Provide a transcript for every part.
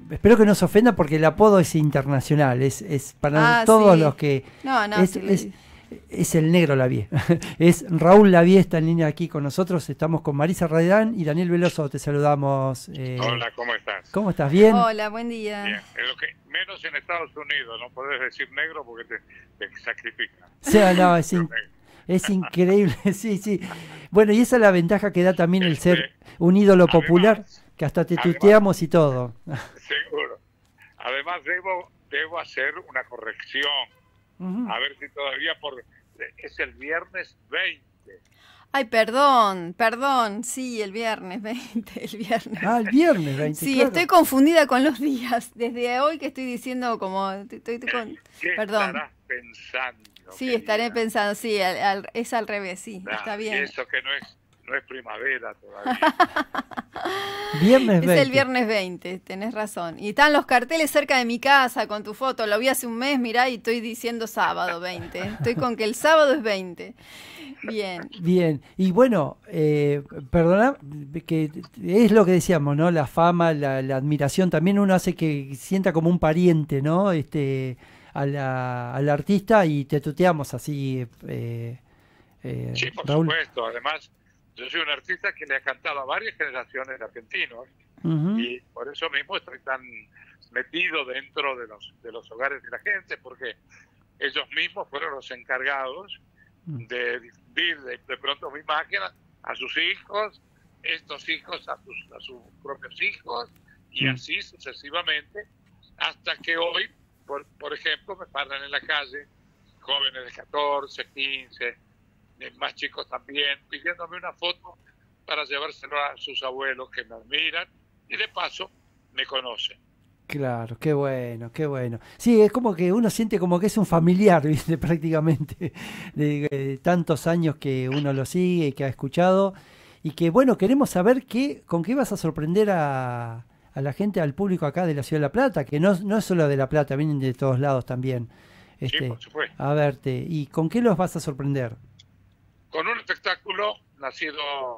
espero que no se ofenda porque el apodo es internacional, es para todos Sí. los que... No, no, Es, sí. es, es el negro Lavie. Es Raúl Lavie, está en línea aquí con nosotros. Estamos con Marisa Radán y Daniel Veloso. Te saludamos. Hola, ¿cómo estás? ¿Cómo estás? ¿Bien? Hola, buen día. Bien, es lo que menos en Estados Unidos, no podés decir negro porque te sacrifican. O sea, no, Pero es increíble, sí, sí. Bueno, y esa es la ventaja que da también el ser Este, un ídolo además- popular, que hasta te además- tuteamos y todo. seguro. Además debo hacer una corrección, Ujú. a ver si todavía es el viernes 20. Ay, perdón. Sí, el viernes 20, el viernes. Ah, el viernes 20, Sí, claro. estoy confundida con los días. Desde hoy que estoy diciendo como... ¿Qué Perdón. estarás pensando? Sí, querida? estaré pensando, sí, es al revés, sí, Ah, está y bien. eso que no es primavera todavía. Viernes Es 20. el viernes 20, tenés razón. Y están los carteles cerca de mi casa con tu foto. Lo vi hace un mes, mirá, y estoy diciendo sábado 20. Estoy con que el sábado es 20. Bien. Bien, y bueno, perdona, que es lo que decíamos, ¿no? La fama, la admiración, también uno hace que sienta como un pariente, ¿no? Al artista y te tuteamos así, Sí, por Raúl. supuesto. Además, yo soy un artista que le ha cantado a varias generaciones de argentinos Ujú. y por eso mismo estoy tan metido dentro de los hogares de la gente, porque ellos mismos fueron los encargados de difundir de pronto mi imagen a sus hijos, estos hijos a sus propios hijos y así sucesivamente, hasta que hoy, por ejemplo, me paran en la calle jóvenes de 14, 15, más chicos también, pidiéndome una foto para llevárselo a sus abuelos que me admiran y de paso me conocen. Claro, qué bueno, qué bueno. Sí, es como que uno siente como que es un familiar, ¿viste? Prácticamente, de tantos años que uno lo sigue y que ha escuchado. Y que, bueno, queremos saber con qué vas a sorprender a la gente, al público acá de la Ciudad de La Plata, que no es solo de La Plata, vienen de todos lados también, Sí, por supuesto. a verte. ¿Y con qué los vas a sorprender? Con un espectáculo nacido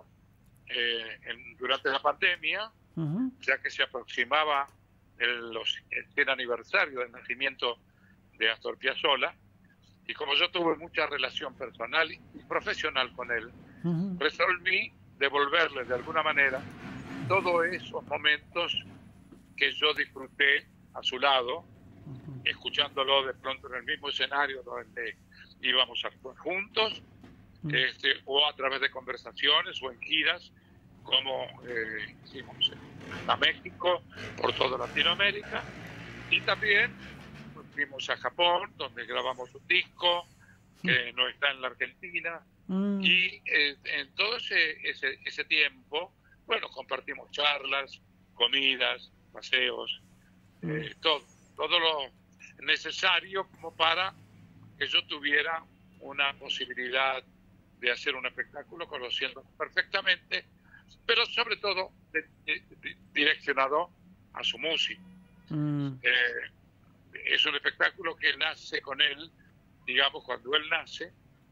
durante la pandemia, Ujú. ya que se aproximaba el 100 aniversario del nacimiento de Astor Piazzolla, y como yo tuve mucha relación personal y profesional con él, Ujú. resolví devolverle de alguna manera todos esos momentos que yo disfruté a su lado, escuchándolo de pronto en el mismo escenario donde íbamos a actuar juntos, o a través de conversaciones o en giras, como hicimos a México, por toda Latinoamérica, y también fuimos a Japón, donde grabamos un disco que no está en la Argentina, y en todo ese tiempo, bueno, compartimos charlas, comidas, paseos, todo lo necesario como para que yo tuviera una posibilidad de hacer un espectáculo conociendo perfectamente, pero sobre todo direccionado a su música. Es un espectáculo que nace con él, digamos, cuando él nace,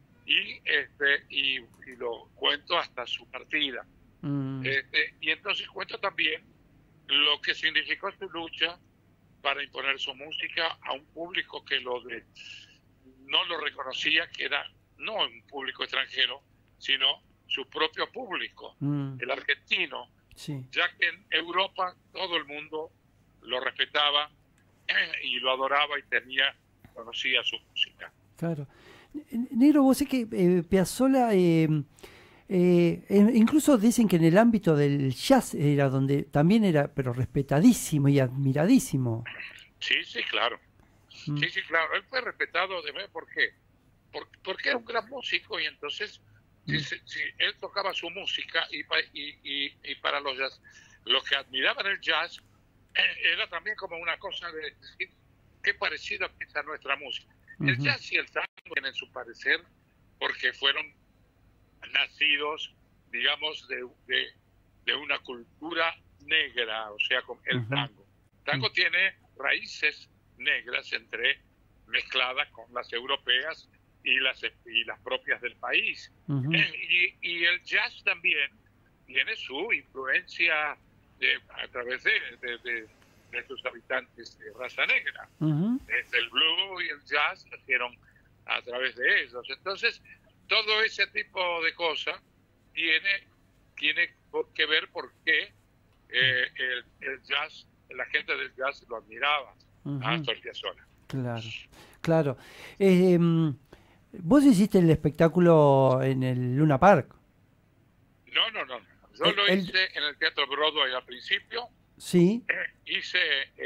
y lo cuento hasta su partida. Y entonces cuento también lo que significó su lucha para imponer su música a un público que no lo reconocía, que era no un público extranjero, sino su propio público, el argentino, Sí. ya que en Europa todo el mundo lo respetaba y lo adoraba y conocía su música. Claro. Negro, vos sé que Piazzolla, incluso dicen que en el ámbito del jazz era donde también era, pero respetadísimo y admiradísimo. Sí, sí, claro. Sí, sí, claro. Él fue respetado ¿por qué? Porque era un gran músico y entonces si él tocaba su música y para los que admiraban el jazz, era también como una cosa de decir, qué parecido es a nuestra música. El jazz y el tango tienen su parecer porque fueron nacidos, digamos, de una cultura negra, o sea, con el tango. El tango tiene raíces negras mezcladas con las europeas y las propias del país. Y el jazz también tiene su influencia a través de de sus habitantes de raza negra. Ujú. El blues y el jazz nacieron a través de ellos. Entonces, todo ese tipo de cosas tiene que ver por qué el jazz, la gente del jazz lo admiraba a Ujú. Astor Piazzolla. Claro, claro. Eh, mm, Vos hiciste el espectáculo en el Luna Park. No, no, no, no. Yo El, lo el- hice en el Teatro Broadway al principio. sí, Hice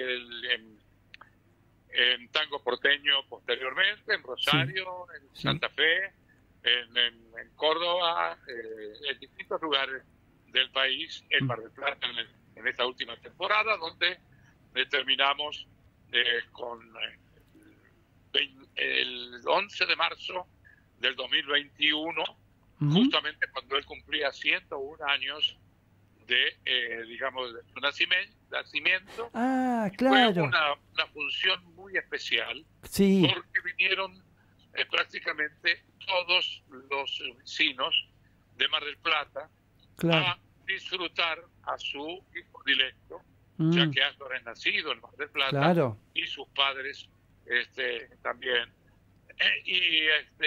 en Tango Porteño posteriormente, en sí, Rosario, en sí. Santa Fe, en Córdoba, en distintos lugares del país, en Mm, Mar del Plata, en esta última temporada, donde terminamos con el 11 de marzo del 2021, ujú. justamente cuando él cumplía 101 años digamos, de su nacimiento. Ah, Y fue claro. una función muy especial Sí, porque vinieron prácticamente todos los vecinos de Mar del Plata claro. a disfrutar a su hijo directo, ya Mm, que Astor es nacido en Mar del Plata claro. y sus padres también. Y,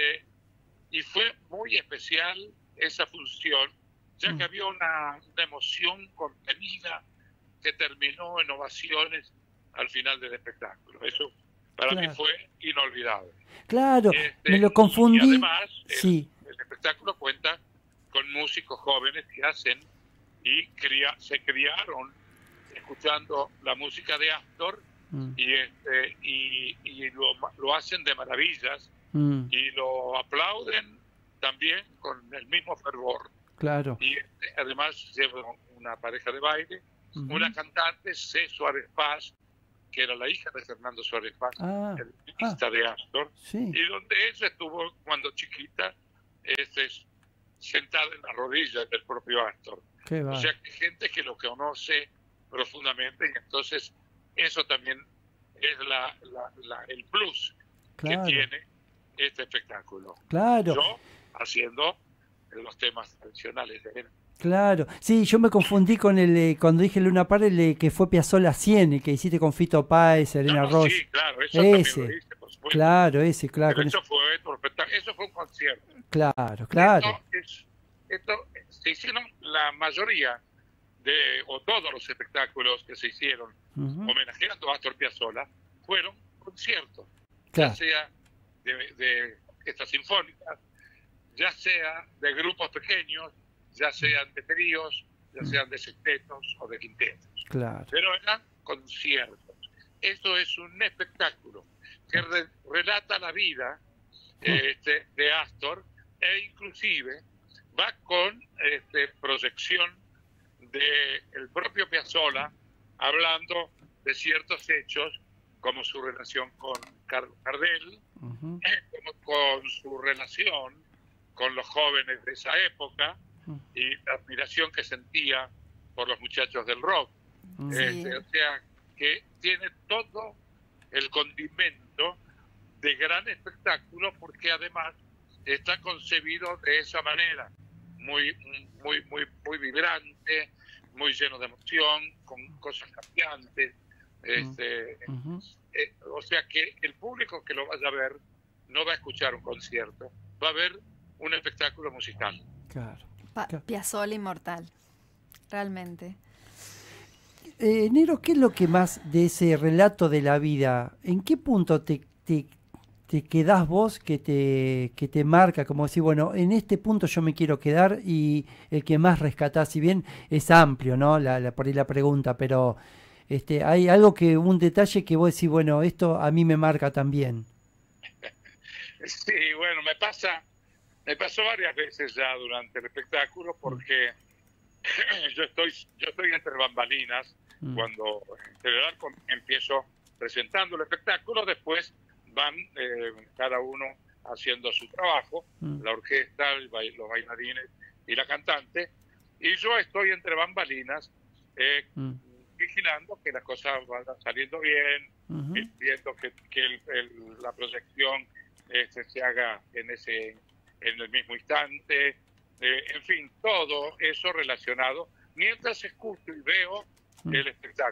y fue muy especial esa función, ya que Mm, había una emoción contenida que terminó en ovaciones al final del espectáculo. Eso para mí claro. fue inolvidable. Claro, me lo Y confundí. además Sí. el espectáculo cuenta con músicos jóvenes que hacen y se criaron escuchando la música de Astor Mm, y lo hacen de maravillas mm, y lo aplauden también con el mismo fervor. claro. Y además lleva una pareja de baile, una Ujú. cantante, C. Suárez Paz, que era la hija de Fernando Suárez Paz, Ah, el ah, pianista de Astor, sí. y donde ella estuvo cuando chiquita este, sentada en las rodillas del propio Astor. Qué O va. sea, que gente que lo conoce profundamente, y entonces eso también es el plus que Claro, tiene este espectáculo. claro. Yo haciendo los temas tradicionales de él. Claro, sí, yo me confundí con cuando dije Luna Park, que fue Piazzolla 100, el que hiciste con Fito Páez, No, Serena no, Ross. sí, claro, eso también lo Ese, hice, por supuesto. claro, ese, claro, Pero con eso. eso fue un concierto. Claro, Esto claro. se hicieron la mayoría o todos los espectáculos que se hicieron Ujú. homenajeando a Astor Piazzolla fueron conciertos, ya Claro. sea de orquestas sinfónicas, ya sea de grupos pequeños, ya sean de tríos, ya Mm, sean de sextetos o de quintetos, claro. pero eran conciertos. Esto es un espectáculo que relata la vida Mm, de Astor e inclusive va con proyección del propio Piazzolla hablando de ciertos hechos como su relación con Gardel, ujú, como con su relación con los jóvenes de esa época mm, y la admiración que sentía por los muchachos del rock. mm, Sí. O sea, que tiene todo el condimento de gran espectáculo porque además está concebido de esa manera, muy, muy vibrante, muy lleno de emoción, con cosas cambiantes. mm, ujú, O sea que el público que lo vaya a ver no va a escuchar un concierto, va a ver un espectáculo musical. claro. Piazzolla inmortal, realmente. Nero, ¿qué es lo que más de ese relato de la vida? ¿En qué punto te quedás vos que te marca? Como decir, bueno, en este punto yo me quiero quedar y el que más rescatás, si bien es amplio, ¿no? Por ahí la pregunta, pero hay algo un detalle que vos decís, bueno, esto a mí me marca también. Sí, bueno, me pasó varias veces ya durante el espectáculo Mm, porque yo estoy entre bambalinas mm, cuando en general empiezo presentando el espectáculo, después van cada uno haciendo su trabajo, mm, la orquesta, los bailarines y la cantante, y yo estoy entre bambalinas mm, vigilando que las cosas vayan saliendo bien, ujú, viendo que la proyección se haga en el mismo instante, en fin, todo eso relacionado mientras escucho y veo mm. el espectáculo.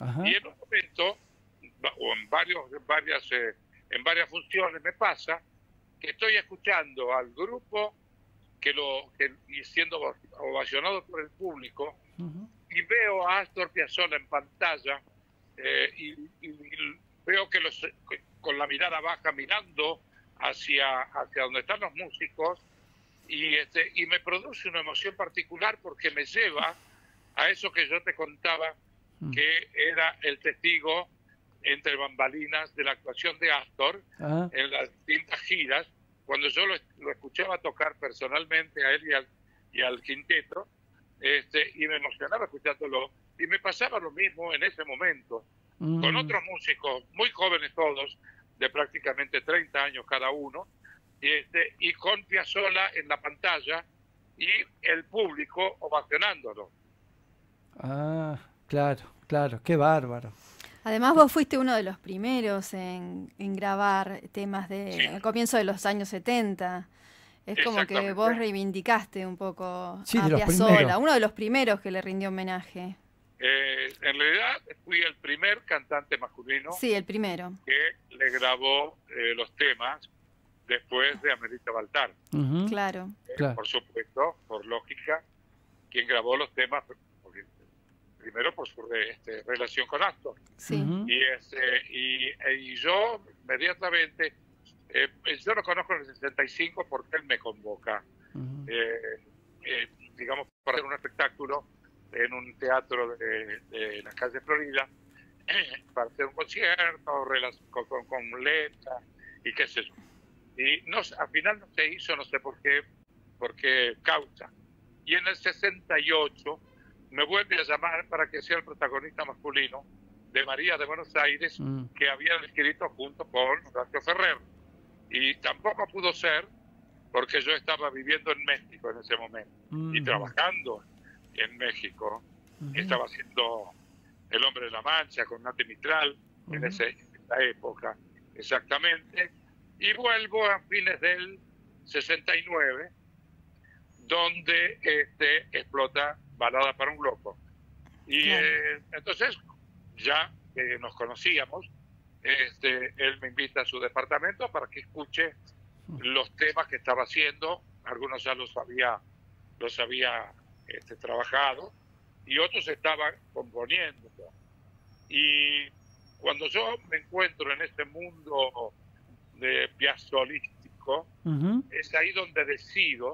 Ajá. Y en un momento, o en varias funciones, me pasa que estoy escuchando al grupo y siendo ovacionado por el público, Ujú. y veo a Astor Piazzolla en pantalla, y veo que con la mirada baja mirando hacia donde están los músicos, y me produce una emoción particular porque me lleva a eso que yo te contaba, que era el testigo entre bambalinas de la actuación de Astor en las distintas giras, cuando yo lo escuchaba tocar personalmente a él y al quinteto, y me emocionaba escuchándolo, y me pasaba lo mismo en ese momento, con otros músicos, muy jóvenes todos, de prácticamente 30 años cada uno, y con Piazzolla en la pantalla, y el público ovacionándolo. Ah, claro, claro, qué bárbaro. Además vos fuiste uno de los primeros en grabar temas al comienzo de los años 70. Es como que vos reivindicaste un poco a Piazzolla, uno de los primeros que le rindió homenaje. En realidad fui el primer cantante masculino. Sí, el primero. Que le grabó los temas después de Amerita Baltar. Claro. Por supuesto, por lógica, quien grabó los temas, primero por su relación con Astor. Sí. Y yo inmediatamente, yo lo conozco en el 65 porque él me convoca, digamos, para hacer un espectáculo en un teatro de la calle Florida, para hacer un concierto con letra y qué sé yo. Y al final no se hizo, no sé por qué causa. Y en el 68 me vuelve a llamar para que sea el protagonista masculino de María de Buenos Aires, que había escrito junto con Horacio Ferrer. Y tampoco pudo ser porque yo estaba viviendo en México en ese momento y trabajando en México. Estaba haciendo El Hombre de la Mancha con Nati Mistral en esa época, exactamente. Y vuelvo a fines del 69, donde explota Balada para un Loco. Y entonces, ya que nos conocíamos, él me invita a su departamento para que escuche los temas que estaba haciendo. Algunos ya los había trabajado y otros estaban componiendo. Y cuando yo me encuentro en este mundo de piazzolístico, es ahí donde decido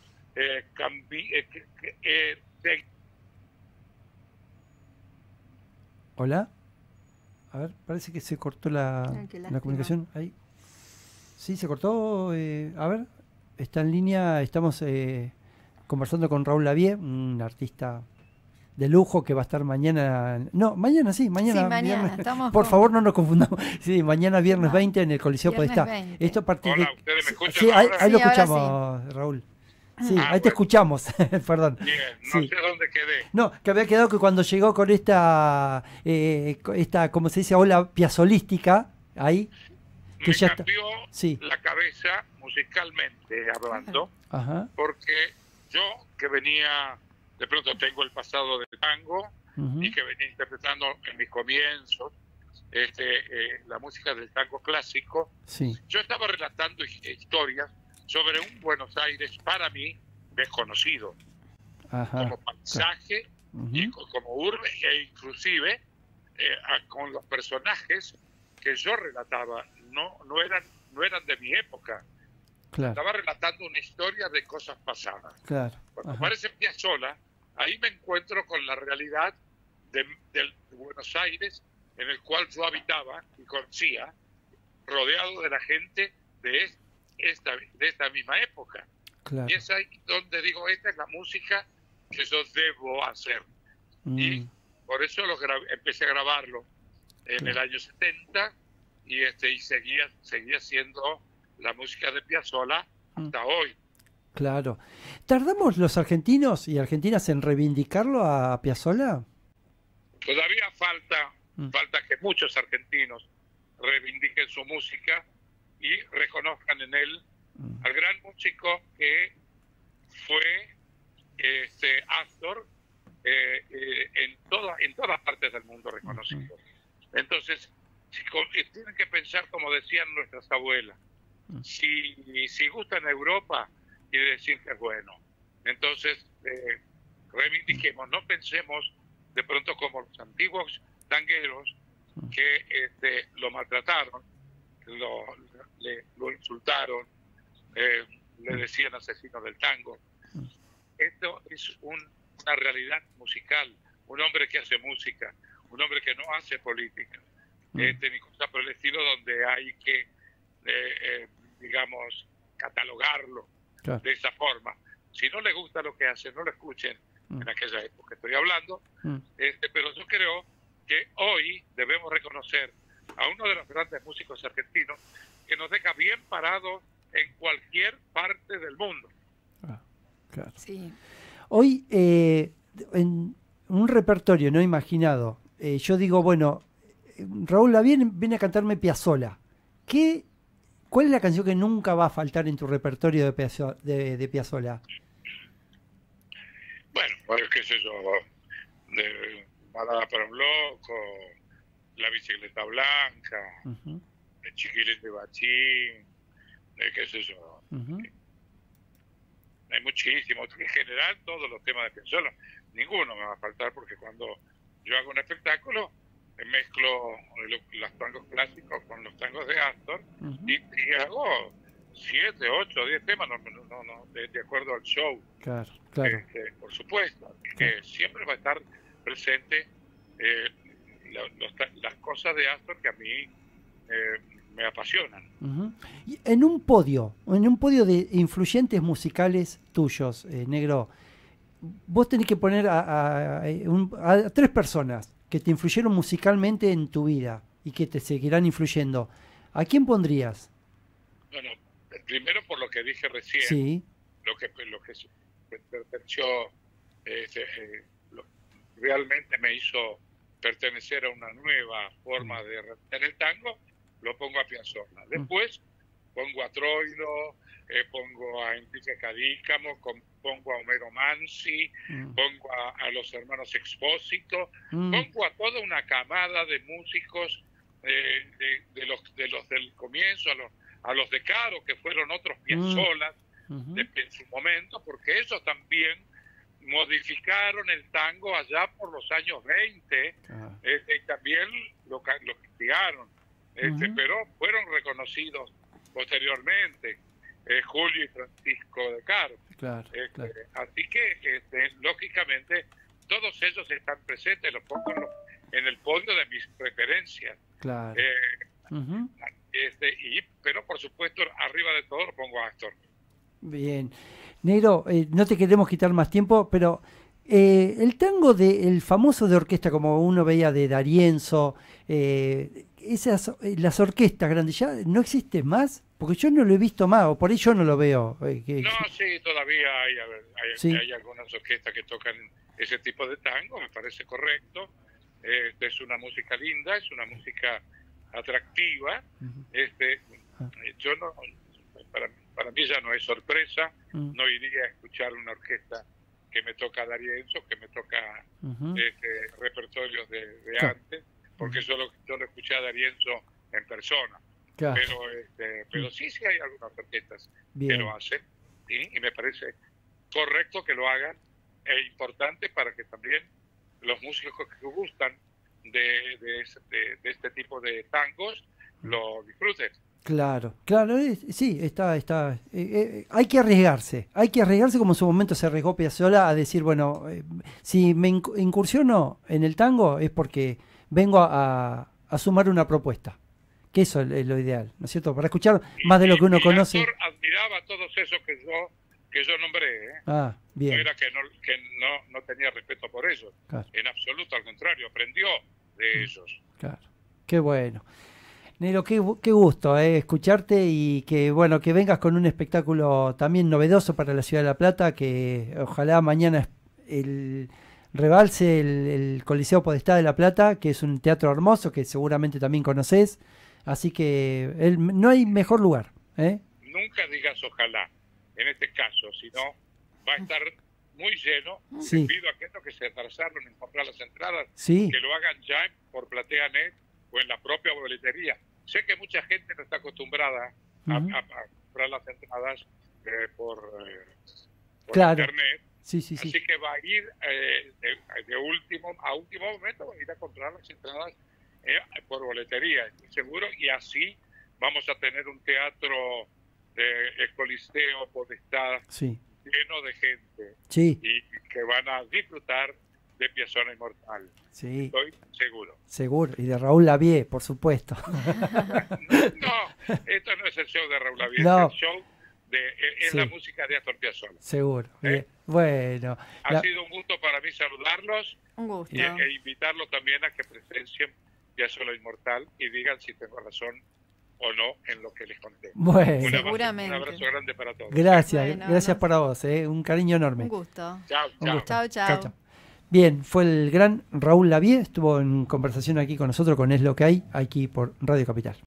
Hola. A ver, parece que se cortó la comunicación. Ahí. Sí, se cortó. A ver, está en línea. Estamos conversando con Raúl Lavie, un artista de lujo que va a estar mañana. No, mañana sí, mañana. Sí, mañana. Por favor, no nos confundamos. Sí, mañana viernes 20 en el Coliseo Podestá. Esto a partir Hola, ¿ustedes me escuchan? Sí, ahí lo escuchamos, sí. Raúl. Sí, ahí te escuchamos, perdón. Bien, no sé dónde quedé. No, que había quedado que cuando llegó con esta como se dice, ola piazzolística, ahí, que me ya cambió la cabeza musicalmente hablando, porque yo que venía, de pronto tengo el pasado del tango, y que venía interpretando en mis comienzos la música del tango clásico, yo estaba relatando historias sobre un Buenos Aires para mí desconocido, como paisaje y como urbe, e inclusive con los personajes que yo relataba no eran de mi época. Estaba relatando una historia de cosas pasadas. Cuando aparece Piazzolla, ahí me encuentro con la realidad de Buenos Aires, en el cual yo habitaba y conocía, rodeado de la gente de esta misma época. Y es ahí donde digo, esta es la música que yo debo hacer. Y por eso empecé a grabarlo en el año 70 y seguía siendo la música de Piazzolla hasta hoy. Claro. ¿Tardamos los argentinos y argentinas en reivindicarlo a Piazzolla? Todavía falta que muchos argentinos reivindiquen su música y reconozcan en él al gran músico que fue Astor, en todas partes del mundo reconocidos. Entonces, tienen que pensar como decían nuestras abuelas. Si gusta en Europa, quiere decir que es bueno. Entonces, reivindiquemos, no pensemos de pronto como los antiguos tangueros que lo maltrataron, lo insultaron, le decían asesino del tango. Esto es una realidad musical, un hombre que hace música, un hombre que no hace política, ni cosas por el estilo, donde hay que, digamos, catalogarlo de esa forma. Si no le gusta lo que hace, no lo escuchen en aquella época estoy hablando, pero yo creo que hoy debemos reconocer a uno de los grandes músicos argentinos que nos deja bien parados en cualquier parte del mundo. Claro. Sí. Hoy, en un repertorio no imaginado, yo digo, bueno, Raúl Lavie viene a cantarme Piazzolla. ¿Cuál es la canción que nunca va a faltar en tu repertorio de Piazzolla? Bueno, pues qué sé yo, de Balada para un loco, La bicicleta blanca, de Chiquilín de Bachín, qué sé yo. Hay muchísimos. En general, todos los temas de Piazzolla, ninguno me va a faltar, porque cuando yo hago un espectáculo, mezclo los tangos clásicos con los tangos de Astor y hago 7, 8, 10 temas de acuerdo al show. Claro. Por supuesto, que siempre va a estar presente las cosas de Astor que a mí me apasionan. Y en un podio de influyentes musicales tuyos, Negro, vos tenés que poner a 3 personas que te influyeron musicalmente en tu vida y que te seguirán influyendo. ¿A quién pondrías? Bueno, primero por lo que dije recién, sí. lo que perteneció, realmente me hizo pertenecer a una nueva forma de representar el tango, lo pongo a Piazzolla. Después pongo a Troilo, pongo a Enrique Cadícamo, pongo a Homero Mansi, pongo a los hermanos Expósito, pongo a toda una camada de músicos de los del comienzo, a los de Caro, que fueron otros Piazzolla en su momento, porque ellos también modificaron el tango allá por los años 20, y también lo castigaron, pero fueron reconocidos posteriormente, Julio y Francisco de Caro. Claro. Así que, lógicamente, todos ellos están presentes, los pongo en el podio de mis preferencias. Claro. Pero, por supuesto, arriba de todo lo pongo a Astor. Bien. Negro, no te queremos quitar más tiempo, pero el tango el famoso de orquesta, como uno veía de D'Arienzo, las orquestas grandes, ¿ya no existe más? Porque yo no lo he visto más, o por ahí yo no lo veo. Sí, todavía hay algunas orquestas que tocan ese tipo de tango, me parece correcto. Es una música linda, es una música atractiva. Yo no, para mí ya no es sorpresa, no iría a escuchar una orquesta que me toca D'Arienzo, que me toca repertorios de antes, porque yo lo escuché a D'Arienzo en persona. Claro. Pero sí hay algunas orquestas que lo hacen, ¿sí? Y me parece correcto que lo hagan, e importante para que también los músicos que gustan de este tipo de tangos lo disfruten. Claro, sí, hay que arriesgarse como en su momento se arriesgó Piazzolla a decir, bueno, si me incursiono en el tango es porque vengo a sumar una propuesta, que eso es lo ideal, ¿no es cierto? Para escuchar más de lo que uno conoce. El admiraba a todos esos que yo nombré, bien. No era que no tenía respeto por ellos, claro. En absoluto, al contrario, aprendió de ellos. Claro, qué bueno. Negro, qué gusto escucharte y que vengas con un espectáculo también novedoso para la ciudad de La Plata, que ojalá mañana rebalse el Coliseo Podestá de La Plata, que es un teatro hermoso que seguramente también conoces, así que no hay mejor lugar. Nunca digas ojalá, en este caso, sino va a estar muy lleno. Sí. Les pido a aquellos que se atrasaron en comprar las entradas, sí. que lo hagan ya por PlateaNet o en la propia boletería. Sé que mucha gente no está acostumbrada a comprar las entradas por claro. internet. Sí, sí, así sí. que va a ir de último momento, va a ir a comprar las entradas por boletería, estoy seguro, y así vamos a tener un teatro el Coliseo Podestá sí. lleno de gente, sí. y que van a disfrutar de Piazzolla Inmortal. Sí. Estoy seguro. Seguro, y de Raúl Lavie, por supuesto. No, esto no es el show de Raúl Lavie, no. es el show es sí. la música de Astor Piazzolla. Seguro. Bueno. Ha sido un gusto para mí saludarlos. Un gusto. E invitarlos también a que presencien Piazzolla Inmortal y digan si tengo razón o no en lo que les conté. Bueno. Seguramente. Un abrazo grande para todos. Gracias, bueno, gracias para vos, un cariño enorme. Un gusto. Chao, chao. Chao. Bien, fue el gran Raúl Lavie, estuvo en conversación aquí con nosotros, con Es lo que hay, aquí por Radio Capital.